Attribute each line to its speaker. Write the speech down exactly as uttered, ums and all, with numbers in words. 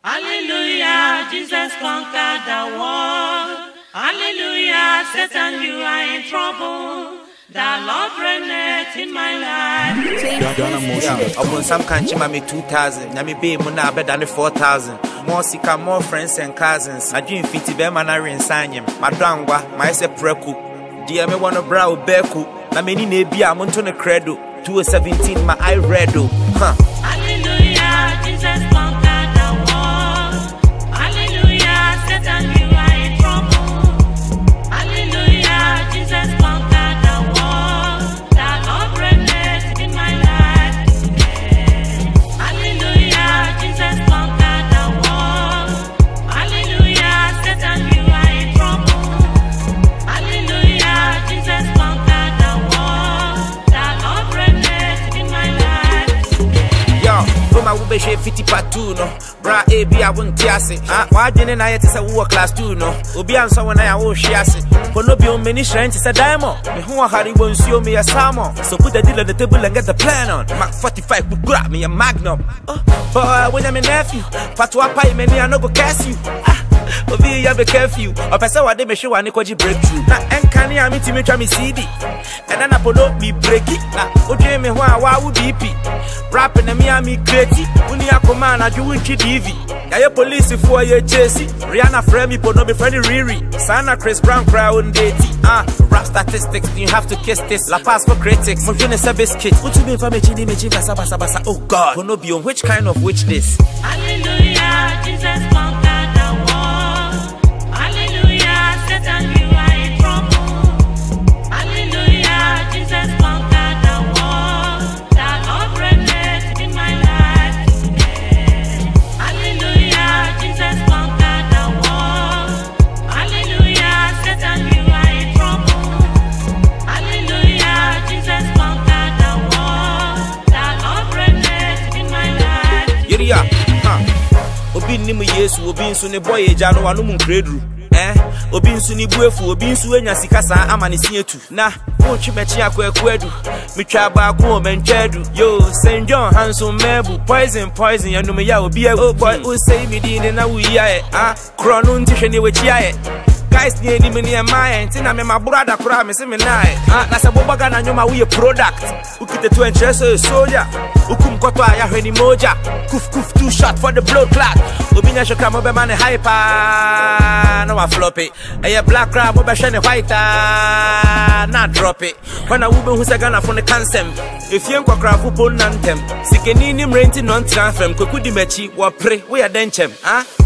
Speaker 1: Hallelujah, Jesus conquered the world. Hallelujah, Satan, you are in trouble. The Lord reigneth in my life.
Speaker 2: Yeah, I want some country, mammy two thousand. Nami be muna better than four thousand. More sika, more friends and cousins. I dream fifty them and I resign him. Madangwa, my se preku. Dear me wanna brow beku. Na many nebi a montone credo. two seventeen, my eye redo. Huh.
Speaker 1: Hallelujah, Jesus conquered the world. Hallelujah, Satan, you are in trouble. Hallelujah, Jesus conquered the world. The Lord reigneth in my life. Hallelujah, Jesus conquered the world. Hallelujah, Satan, you are in trouble. Hallelujah, Jesus conquered the world. The Lord reigneth in my life.
Speaker 2: Yo, from my ube shape fifty part two, no. Bra A B I won't tiase. Ah, why didn't I say we were class two, no? Ubi and so when I will shiase. For no be on many shrines, it's a diamond. Me who are Harry won't show me a salmon. So put the deal on the table and get the plan on. Mac forty-five would grab me a magnum. Oh, boy, when I'm a nephew, Fatwa pie, many I no go cast you. Ah. Obi ya be careful. O pesa wade me show ani kwaji breakthrough. Na enkani ya miti me twa me C D. And then apolo me break it. Na odwe me ho a wa wo B P. Rap na me am create. Uni akoma na ju wunchi D V. Ya ye police for ye chase. Rihanna frame me but no be friend Riri. Sana Chris Brown cry on date. Ah, rap statistics you have to kiss this. La pass for critics. Mo jene se biscuit. Utu be fa me chini me chiva basa basa basa. Oh God. For no be on which kind of witch this?
Speaker 1: Hallelujah, Jesus conquered the world. Hallelujah, Satan, you are in trouble. Hallelujah, Jesus conquered the world. The Lord reigneth in my life. Hallelujah, Jesus conquered the world. Hallelujah, Satan, you are in trouble. Hallelujah, Jesus conquered the world. The Lord reigneth in my life.
Speaker 2: Yeah, huh. Obi nimu Yesu, obi nsu ne boy eja no wanu mu nkredru. Eh, obi nsu ni buefu, obi nsu enya sikasa amane sietu. Na, wo twimechi akwakuadu. Mitwa ba ko o menchedu. Yo, Saint John Hanson Mebu, poison poison ya no me ya obi oh boy, who say me din na wi ya e. Ah, kro no ntihwe ne we chia e. Guys ni ni me ni my ntina me my brother kura me se me na e. Ah, na se bobaga na nyoma we product. Ukite to interest soldier. Ukum koto aya hweni moja. Kuf kuf two shot for the blood clot. Obinya shoka mo be man hyper. No I flop it. Aya black crab mo be shine white. Na drop it. When I ube hu se Ghana for the cancel. If you nkwa craft pon nantem. Sikeni ni mrenti non transfer. Kokudi mechi wa pre we adenchem. Ah.